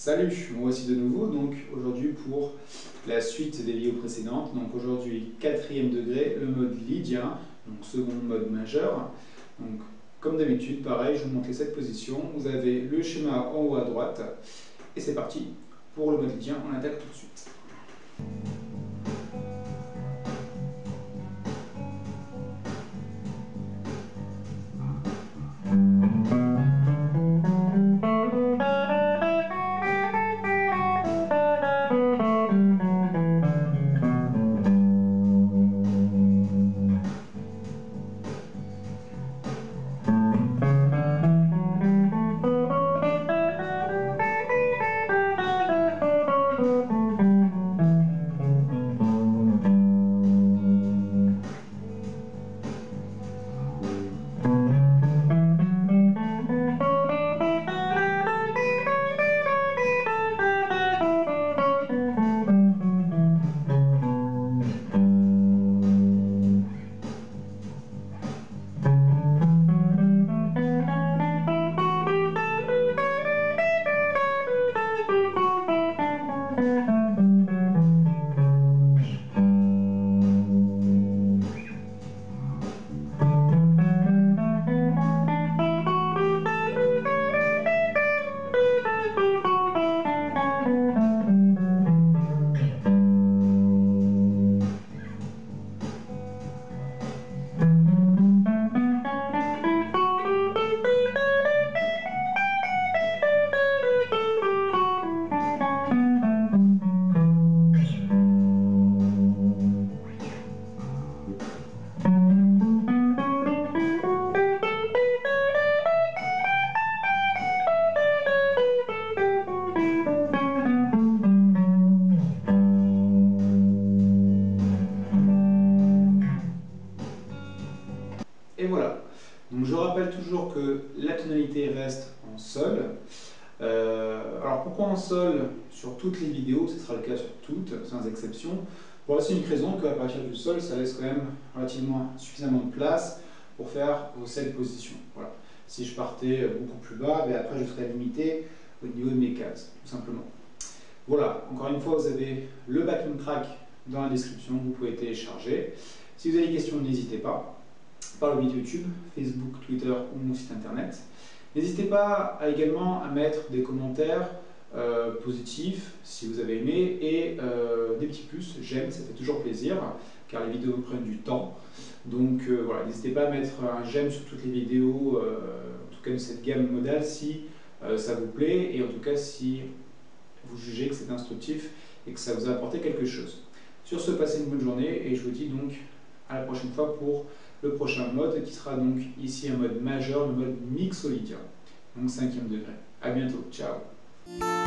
Salut, moi voici de nouveau donc aujourd'hui pour la suite des vidéos précédentes. Donc aujourd'hui 4e degré, le mode lydien, donc second mode majeur. Donc comme d'habitude, pareil, je vous montre les 7 positions. Vous avez le schéma en haut à droite et c'est parti pour le mode lydien. On attaque tout de suite. Et voilà. Donc je rappelle toujours que la tonalité reste en sol. Alors pourquoi en sol sur toutes les vidéos? Ce sera le cas sur toutes, sans exception. Pour la simple raison qu'à partir du sol, ça laisse quand même relativement suffisamment de place pour faire vos 7 positions. Voilà. Si je partais beaucoup plus bas, après je serais limité au niveau de mes cases, tout simplement. Voilà, encore une fois, vous avez le backing track dans la description, vous pouvez télécharger. Si vous avez des questions, n'hésitez pas. Par le biais YouTube, Facebook, Twitter ou mon site internet. N'hésitez pas également à mettre des commentaires positifs si vous avez aimé et des petits plus, j'aime, ça fait toujours plaisir car les vidéos prennent du temps. Donc voilà, n'hésitez pas à mettre un j'aime sur toutes les vidéos, en tout cas de cette gamme modale si ça vous plaît et en tout cas si vous jugez que c'est instructif et que ça vous a apporté quelque chose. Sur ce, passez une bonne journée et je vous dis donc à la prochaine fois pour le prochain mode qui sera donc ici un mode majeur, le mode mixolydien, donc 5e degré. A bientôt, ciao.